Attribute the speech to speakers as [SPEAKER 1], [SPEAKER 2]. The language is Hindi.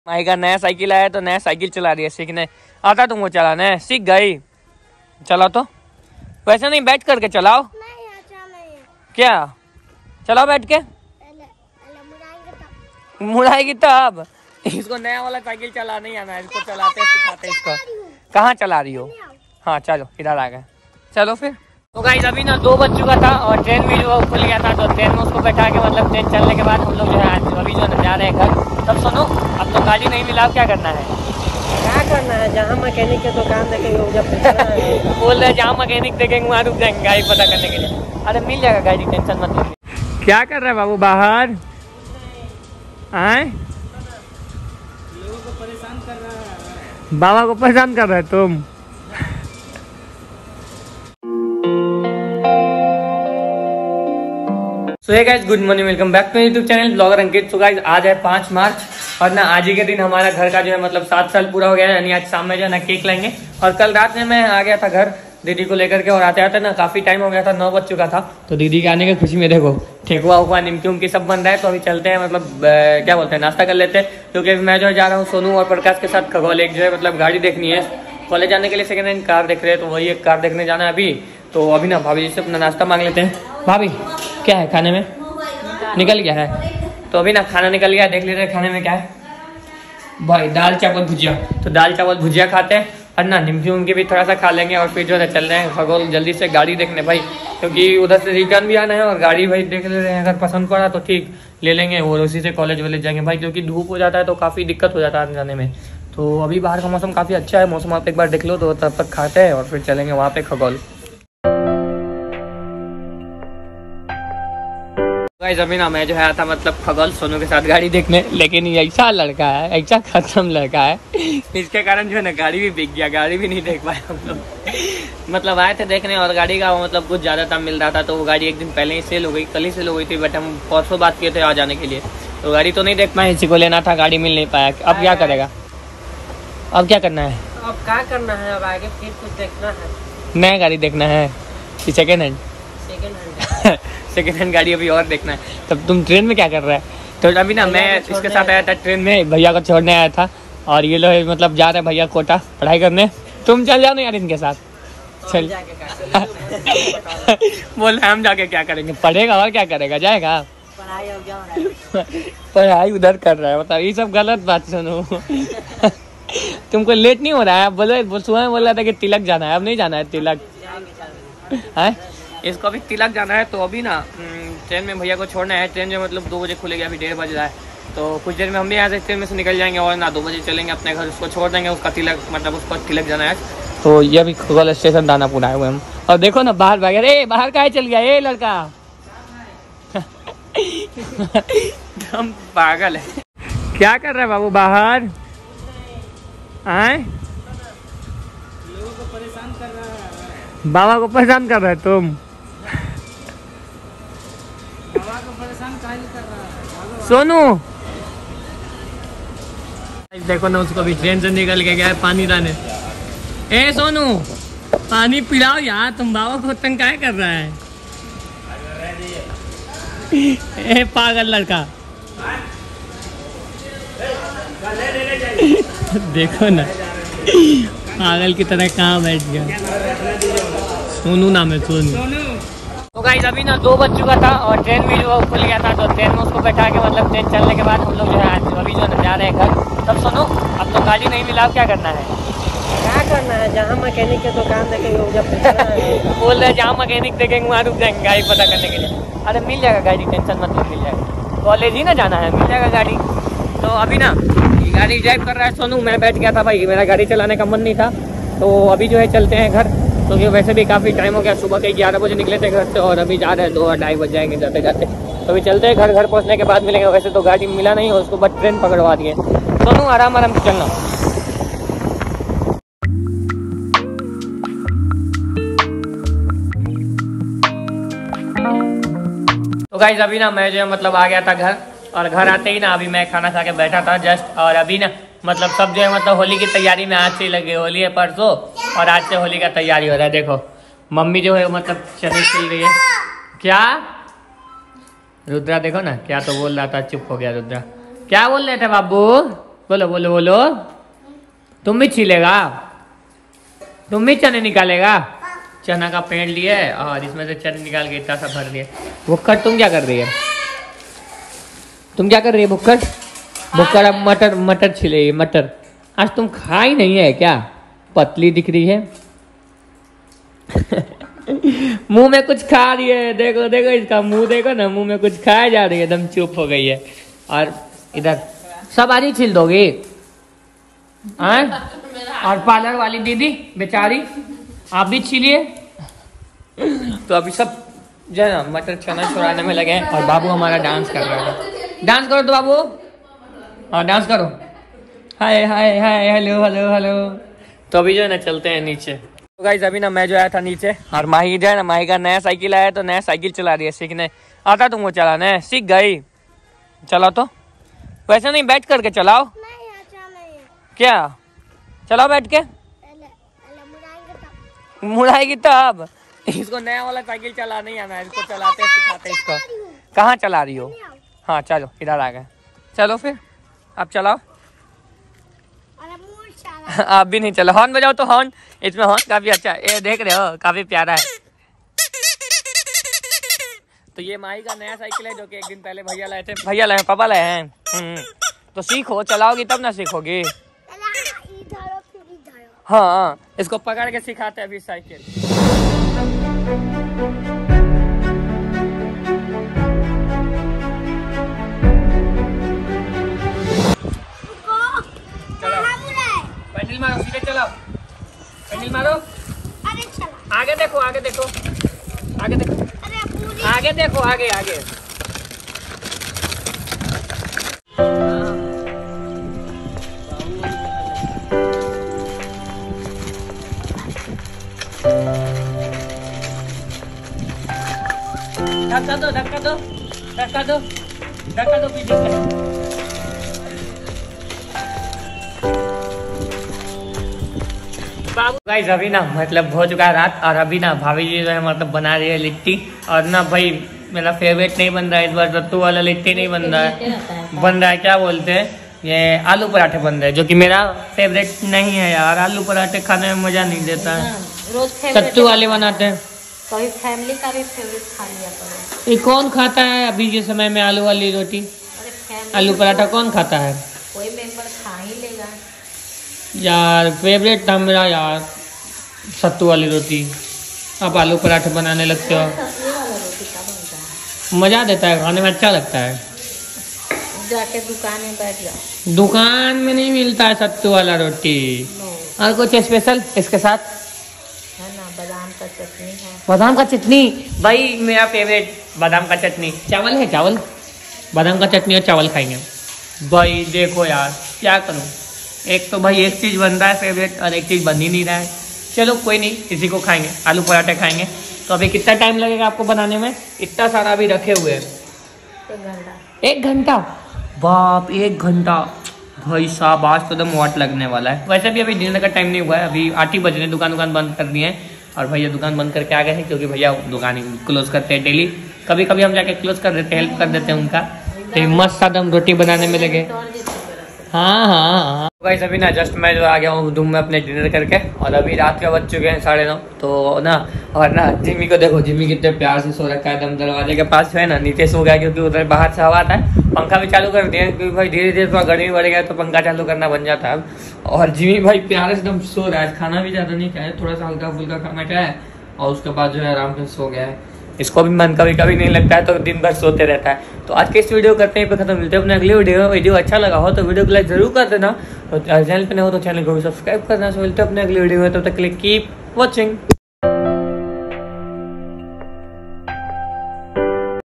[SPEAKER 1] माई का नया साइकिल आया तो नया साइकिल चला रही है। सीखने आता तुमको चलाना है? सीख गई, चलाओ तो। वैसे नहीं, बैठ करके चलाओ।
[SPEAKER 2] नहीं, अच्छा नहीं है।
[SPEAKER 1] क्या चलाओ बैठ के? मुड़ाएगी तब। इसको नया वाला साइकिल चला नहीं आना है, इसको चलाते सिखाते। इसको कहाँ चला रही हो? हाँ चलो, इधर आ गए, चलो फिर। तो गाइस अभी ना 2 बज चुका था और ट्रेन भी जो खुल गया था, तो ट्रेन में उसको बैठा के मतलब ट्रेन चलने के बाद हम लोग जो है अभी जो जा रहे हैं घर। तब सुनो, अब तो गाड़ी नहीं मिला, क्या करना है?
[SPEAKER 3] क्या करना है? जहाँ मैकेनिक के दुकान देखेंगे
[SPEAKER 1] बोल रहे जहाँ मैकेनिक देखेंगे वहाँ रुक जाएंगे गाड़ी पता करने के लिए। अरे मिल जाएगा गाड़ी, टेंशन मत लीजिए। क्या कर रहे हैं बाबू बाहर? आए
[SPEAKER 3] लोगों को परेशान कर रहा है।
[SPEAKER 1] बाबा को परेशान कर रहे है तुम? So hey guys, good morning, welcome back to YouTube channel blogger Ankit. So guys आज है 5 मार्च और ना आज ही के दिन हमारा घर का जो है मतलब 7 साल पूरा हो गया है। यानी आज शाम में जो है ना केक लेंगे। और कल रात में मैं आ गया था घर दीदी को लेकर के, और आते आते ना काफी टाइम हो गया था, 9 बज चुका था। तो दीदी के आने की खुशी में देखो ठेकुआ उकुआ निमकी उमकी सब बन रहा है। तो अभी चलते हैं, मतलब क्या बोलते हैं, नाश्ता कर लेते हैं। क्योंकि मैं जो जा रहा हूँ सोनू और प्रकाश के साथ खगोल, एक जो है मतलब गाड़ी देखनी है कॉलेज जाने के लिए। सेकेंड हैंड कार देख रहे हैं, तो वही एक कार देखने जाना है अभी। तो अभी ना भाभी जी से अपना नाश्ता मांग लेते हैं। भाभी क्या है खाने में? निकल गया है तो अभी ना खाना निकल गया, देख लेते हैं खाने में क्या है। भाई दाल चावल भुजिया, तो दाल चावल भुजिया खाते हैं और ना निमकी उमकी भी थोड़ा सा खा लेंगे। और फिर जो है चल रहे हैं खगोल जल्दी से गाड़ी देखने भाई, क्योंकि उधर से रिटर्न भी आना है। और गाड़ी भाई देख ले रहे हैं, अगर पसंद पड़ा तो ठीक ले लेंगे, और उसी से कॉलेज वॉलेज जाएंगे भाई। क्योंकि धूप हो जाता है तो काफ़ी दिक्कत हो जाता है आने जाने में। तो अभी बाहर का मौसम काफ़ी अच्छा है, मौसम आप एक बार देख लो, तो तब तक खाते हैं और फिर चलेंगे वहाँ पे खगोल। गाइस अभी ना मैं जो है आता मतलब खगोल सोनू के साथ गाड़ी देखने, लेकिन ये ऐसा लड़का है, ऐसा खत्म लड़का है, इसके कारण जो है ना गाड़ी भी बिक गया, गाड़ी भी नहीं देख पाए हम लोग। मतलब आए थे देखने और गाड़ी का मतलब कुछ ज़्यादा दाम मिल रहा था, तो वो गाड़ी एक दिन पहले ही सेल हो गई, कल ही सेल हो गई थी। बट हम परसों बात किए थे आ जाने के लिए, तो गाड़ी तो नहीं देख पाए, इसी को लेना था, गाड़ी मिल नहीं पाया। अब क्या करेगा? अब क्या करना है?
[SPEAKER 3] अब क्या करना है? अब आगे फिर कुछ देखना है,
[SPEAKER 1] नया गाड़ी देखना है कि second hand?
[SPEAKER 3] Second hand.
[SPEAKER 1] Second hand गाड़ी अभी और देखना है। तब तुम ट्रेन में क्या कर रहा है? तो अभी ना मैं इसके साथ आया था ट्रेन में, भैया को छोड़ने आया था। और ये लोग मतलब जा रहे हैं भैया कोटा पढ़ाई करने। तुम चल जाओ ना यार इनके साथ, चल। बोल रहे हम जाके क्या करेंगे? पढ़ेगा और क्या करेगा, जाएगा पढ़ाई उधर कर रहा है। बताओ, ये सब गलत बात सुनो। तुमको लेट नहीं हो रहा है? आप बोलो, सुबह बोल रहा था कि तिलक जाना है, अब नहीं जाना है तिलक है? इसको अभी तिलक जाना है। तो अभी ना ट्रेन में भैया को छोड़ना है। ट्रेन जो मतलब 2 बजे खुलेगी, अभी 1:30 बज रहा है। तो कुछ देर में हम भी यहाँ से ट्रेन में से निकल जाएंगे और ना 2 बजे चलेंगे अपने घर, उसको छोड़ देंगे। उसका तिलक मतलब उसको तिलक जाना है। तो ये अभी खगोल स्टेशन दानापुर आए हुए हम। और देखो ना बाहर भाग गया, बाहर का चल गया ये लड़का। हम पागल है। क्या कर रहे हैं बाबू बाहर? आए
[SPEAKER 3] लोगों को परेशान कर रहा है।
[SPEAKER 1] बाबा को परेशान कर रहे तुम?
[SPEAKER 3] बाबा को परेशान काहे कर रहा है?
[SPEAKER 1] सोनू देखो ना, उसको भी ट्रेन से निकल के गया है पानी लाने। ए सोनू पानी पिलाओ यार, तुम बाबा को तंग काहे कर रहा है? ए पागल लड़का। देखो ना पागल की तरह कहाँ बैठ गया। सोनू नाम है, सोनू। तो गाइस अभी ना 2 बज चुका था और ट्रेन भी जो खुल गया था, तो ट्रेन में उसको बैठा के मतलब ट्रेन चलने के बाद हम लोग जो है अभी जो जा रहे हैं घर। तब सुनो, अब तो गाड़ी नहीं मिला, क्या करना है?
[SPEAKER 3] क्या करना है? जहाँ मैकेनिक के दुकान देखेंगे
[SPEAKER 1] बोल रहे जहाँ मैकेनिक देखेंगे वहाँ रुक जाएंगे गाड़ी पता करने के लिए। अरे मिल जाएगा गाड़ी, टेंशन मत लो, मिल जाएगा। कॉलेज ही ना जाना है, मिल जाएगा गाड़ी। तो अभी ना गाड़ी ड्राइव कर रहा है सोनू, मैं बैठ गया था भाई, मेरा गाड़ी चलाने का मन नहीं था। तो अभी जो है चलते हैं घर, क्योंकि वैसे भी काफ़ी टाइम हो गया, सुबह के 11 बजे निकले थे घर से और अभी जा रहे हैं 2-2:30 बज जाएंगे जाते जाते। तो अभी चलते हैं घर, घर पहुंचने के बाद मिलेंगे। वैसे तो गाड़ी मिला नहीं, उसको बस ट्रेन पकड़वा दिए। सोनू आराम आराम से चलना। तो गाइस अभी ना मैं जो है मतलब आ गया था घर, और घर आते ही ना अभी मैं खाना खा के बैठा था जस्ट। और अभी ना मतलब सब जो है मतलब होली की तैयारी में आज से ही लगे। होली है परसों और आज से होली का तैयारी हो रहा है। देखो मम्मी जो है मतलब चने छिल रही है। क्या रुद्रा देखो ना क्या तो बोल रहा था, चुप हो गया रुद्रा। क्या बोल रहे थे बाबू? बोलो बोलो बोलो। तुम भी छीलेगा, तुम भी चने निकालेगा। चना का पेड़ लिए और इसमें से चने निकाल के इतना सा भर दिए। भुक्कड़ तुम क्या कर रही है? तुम क्या कर रही है भुक्कड़? भुक्कड़ अब मटर मटर छिलेगी मटर। आज तुम खा ही नहीं है क्या? पतली दिख रही है। मुंह में कुछ खा रही है, देखो देखो इसका मुंह देखो ना, मुंह में कुछ खाया जा रही है, एकदम चुप हो गई है। और इधर सब आज ही छिल दोगी? और पार्लर वाली दीदी बेचारी आप भी छीलिए। तो अभी सब जो है ना मटर चना छुड़ाने में लगे हैं और बाबू हमारा डांस कर रहा है। डांस करो तो बाबू, हाँ डांस करो। Hi hi hi hello hello hello. तो अभी जो है ना चलते हैं नीचे। तो गाइस अभी ना मैं जो आया था नीचे और माही जो है ना, माही का नया साइकिल आया तो नया साइकिल चला रही है सीखने। आता तुमको चलाना? सीख गई? चलाओ तो। वैसे नहीं, बैठ करके चलाओ। क्या चलाओ बैठ के? मुड़ाएगी तब। इसको नया वाला साइकिल चला नहीं आना है, इसको चलाते सिखाते इसको। कहाँ चला रही हो? हाँ चलो इधर आ गए। चलो फिर आप चलाओ। आप भी नहीं चलो। हॉर्न बजाओ तो। हॉर्न, इसमें हॉर्न काफी अच्छा है, ये देख रहे हो काफी प्यारा है। तो ये माही का नया साइकिल है जो कि एक दिन पहले भैया लाए थे। भैया लाए, पापा लाए हैं। तो सीखो, चलाओगी तब ना सीखोगी। हाँ इसको पकड़ के सिखाते हैं अभी साइकिल। पेंडल मारो, सीधे चलाओ। पेंडल मारो। आगे देखो, आगे देखो, आगे देखो, आगे देखो, आगे आगे। धक्का दो, धक्का दो, धक्का दो, धक्का दो पीछे से। गाइस अभी ना मतलब हो चुका है रात और अभी ना भाभी जी जो है मतलब बना रही है लिट्टी। और ना भाई मेरा फेवरेट नहीं बन रहा है इस बार, सत्तू वाला लिट्टी नहीं बन रहा है, बन रहा है क्या बोलते हैं ये आलू पराठे बन रहे हैं, जो कि मेरा फेवरेट नहीं है यार। आलू पराठे खाने में मजा नहीं देता है, सत्तू वाले बनाते हैं।
[SPEAKER 3] कभी फैमिली का भी फेवरेट खा लिया करो।
[SPEAKER 1] ये कौन खाता है अभी के समय में आलू वाली रोटी? आलू पराठा कौन खाता है?
[SPEAKER 3] कोई मेंबर खा ही लेगा
[SPEAKER 1] यार। फेवरेट था मेरा यार सत्तू वाली रोटी। आप आलू पराठे बनाने लगते हो।
[SPEAKER 3] सत्तू वाला रोटी का बनता है,
[SPEAKER 1] मजा देता है, खाने में अच्छा लगता है।
[SPEAKER 3] जाके दुकान में बैठ जाओ।
[SPEAKER 1] दुकान में नहीं मिलता है सत्तू वाला रोटी। और कुछ स्पेशल इसके साथ
[SPEAKER 3] है ना, बादाम का चटनी है।
[SPEAKER 1] बादाम का चटनी भाई मेरा फेवरेट, बादाम का चटनी। चावल है, चावल, बादाम का चटनी और चावल खाएंगे भाई। देखो यार क्या करूं, एक तो भाई एक चीज बन रहा है फेवरेट और एक चीज बन ही नहीं रहा है। चलो कोई नहीं, इसी को खाएंगे, आलू पराठे खाएंगे। तो अभी कितना टाइम लगेगा आपको बनाने में? इतना सारा अभी रखे हुए हैं।
[SPEAKER 3] 1 घंटा।
[SPEAKER 1] 1 घंटा? बाप, 1 घंटा भाई साहब, आज तो एकदम वाट लगने वाला है। वैसे भी अभी डिनर का टाइम नहीं हुआ है, अभी 8 ही बज रहे हैं। दुकान बंद कर दिए हैं और भैया दुकान बंद करके आ गए हैं, क्योंकि भैया दुकान क्लोज करते हैं डेली। कभी कभी हम जाके क्लोज कर देते हैं, हेल्प कर देते हैं उनका। तो मस्त सा हम रोटी बनाने में लगे। हाँ हाँ हाँ गाइस अभी ना जस्ट मैं जो आ गया हूँ धूम में अपने डिनर करके, और अभी रात के बज चुके हैं 9:30। तो ना और ना जिम्मी को देखो, जिम्मी कितने प्यार से सो रखा है एकदम दरवाजे के पास है ना, नीचे सो गया क्योंकि उधर बाहर से हवा आता है। पंखा भी चालू कर दिया क्योंकि भाई धीरे धीरे थोड़ा गर्मी बढ़ गया तो पंखा चालू करना बन जाता है। और जिम्मी भाई प्यार से एकदम सो रहा है, खाना भी ज्यादा नहीं खाया, थोड़ा सा हल्का फुल्का खाना खाया है और उसके बाद जो है आराम से सो गया है। इसको भी मन कभी कभी नहीं लगता है तो दिन भर सोते रहता है। तो आज के इस वीडियो करते हैं पे खत्म, मिलते हैं अपने अगली वीडियो अच्छा लगा हो तो वीडियो को लाइक जरूर कर देना, और चैनल पे नहीं हो तो चैनल को भी सब्सक्राइब करना। मिलते हैं अपने अगली वीडियो में, तब तक के लिए कीप वॉचिंग।